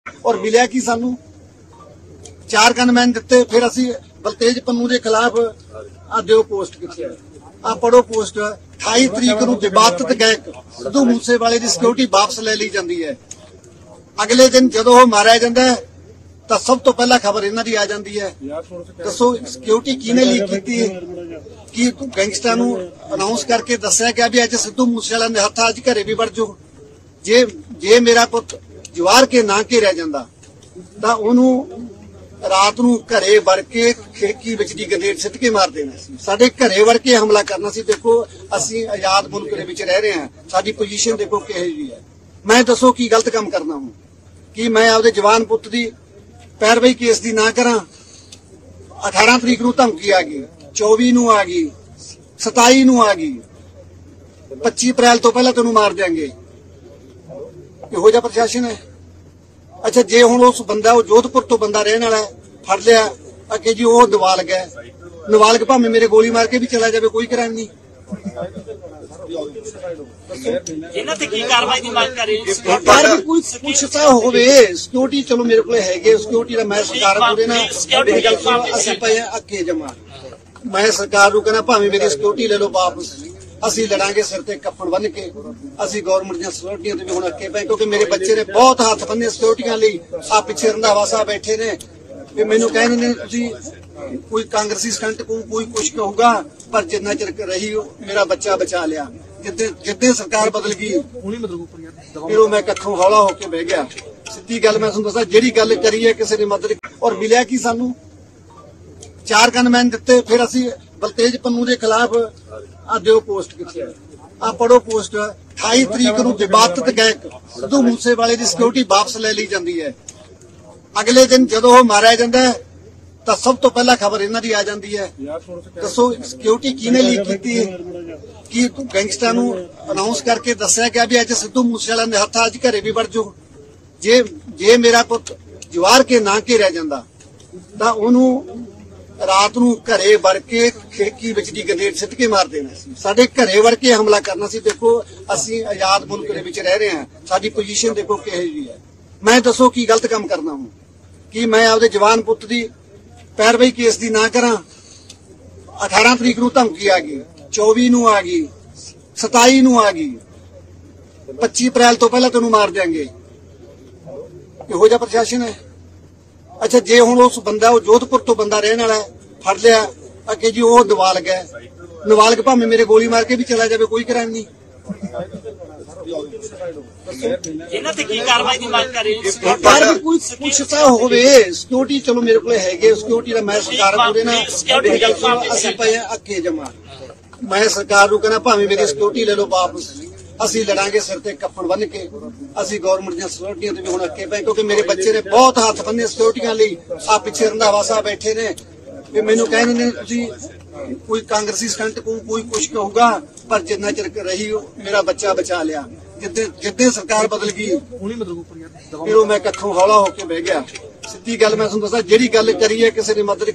और मिलिया कि सानू 4 गनमैन दिते। फिर असी बलतेज पन्नू के खिलाफ आ दिओ पोस्ट की आ पढ़ो पोस्ट 28 तरीक नूं दिबातत गायक सिद्धू मूसेवाले की सिक्योरिटी वापस ले ली जाती है। अगले दिन जदों वो मारिया जाता है तो सब तो पहला खबर इन्हां दी आ जाती है। दसो सिक्योरिटी किने लीक की कि गैंगस्टर नूं अनाउंस करके दस्सिया गया भी अज सिद्धू मूसेवाले दे हत्थ अज घरे भी वड़ जाओ। जे मेरा पुत जवार के ना घेरिया जांदा तां उहनूं रात नूं घरे वड़ के खिड़की विच दी गनेड सिੱਟ के मार देना सी। साडे घरे वड़ के हमला करना सी। देखो असीं आजाद मुल्क दे विच रह रहे हैं, साडी पोजीशन देखो किहो जी है। मैं दसो की गलत काम करना हूं कि मैं आपदे जवान पुत दी पैरवी केस दी ना करा। 18 तरीक नूं धमकी आ गई, 24 नूं आ गई, 27 नूं आ गई, 25 अप्रैल तो पहला तैनूं मार देंगे। इहो जिहा प्रशासन है। अच्छा जे हुण उस बंदा वो जोधपुर तो बंदा रहने वाला है फड़ लिया अगे जी वो नाबालग है, नाबालग भावें मेरे गोली मार के भी चला जाए कोई क्राइम नहीं। कुछ सा होवे सिक्योरिटी चलो मेरे को है सिक्योरिटी का मैं सरकार पूरे ना असीं पए अके जमा मैं सरकार नूं कहना भावें मेरी सिक्योरिटी ले लो वापस असी लड़ांगे सिर ते कफन बन के। असी गौरमेंट दी सिक्योरिटियां ते भी हुण अके पए क्योंकि मेरे बच्चे ने बहुत हाथ बन्ने सिक्योरिटियां लई। आ पिछे रंधावा साहब बैठे ने ते मैनूं कहंदे ने तुसीं कोई कांग्रेसी स्टंट कोई कुछ कहूगा पर जिन्ना चिर रही मेरा बच्चा बचा लिया। जिद्दे सरकार बदल गई फिर मैं कखों हौला होके बह गया। सीधी गल मैं तुहानूं दस्सां जिहड़ी गल करी है किसी ने मदद और मिलिया कि सानू 4 गनमैन दिते। फिर असी बलतेज पन्नू के खिलाफ आ दिओ पोस्ट की आ पढ़ो पोस्ट 28 तरीक नूं दिबातत गायक सिद्धू मूसेवाले की सिक्योरिटी वापस ले ली जाती है। अगले दिन जदों वो मारिया जाता है तो सब तो पहला खबर इन्हां दी आ जाती है। दसो सिक्योरिटी किने लीक की कि गैंगस्टर नूं अनाउंस करके दस्सिया गया भी अज सिद्धू मूसेवाले दे हत्थ अज घरे भी वड़ जाओ। जे मेरा पुत जवार के ना घेरिया जांदा तां उहनूं रात नूं घरे वड़ के खिड़की विच दी गनेड सिੱਟ के मार देना सी। साडे घरे वड़ के हमला करना सी। देखो असीं आजाद मुल्क दे विच रह रहे हैं, साडी पोजीशन देखो किहो जी है। मैं दसो की गलत काम करना हूं कि मैं आपदे जवान पुत दी पैरवी केस दी ना करा। 18 तरीक नूं धमकी आ गई, 24 नूं आ गई, 27 नूं आ गई, 25 अप्रैल तो पहला तैनूं मार देंगे। इहो जिहा प्रशासन है। अच्छा जे हुण उस बंदा वो जोधपुर तो बंदा रहने वाला है फड़ लिया अगे जी वो नाबालग है, नाबालग भावें मेरे गोली मार के भी चला जाए कोई क्राइम नहीं। कुछ सा होवे सिक्योरिटी चलो मेरे को है सिक्योरिटी का मैं सरकार पूरे ना असीं पए अके जमा मैं सरकार नूं कहना भावें मेरी सिक्योरिटी ले लो वापस असी लड़ांगे सिर ते कफन बन के। असी गौरमेंट दी सिक्योरिटियां ते भी हुण अके पए क्योंकि मेरे बच्चे ने बहुत हाथ बन्ने सिक्योरिटियां लई। आ पिछे रंधावा साहब बैठे ने ते मैनूं कहंदे ने तुसीं कोई कांग्रेसी स्टंट कोई कुछ कहूगा पर जिन्ना चिर रही मेरा बच्चा बचा लिया। जिद्दे सरकार बदल गई फिर मैं कखों हौला होके बह गया। सीधी गल मैं तुहानूं दस्सां जिहड़ी गल करी है किसी ने मदद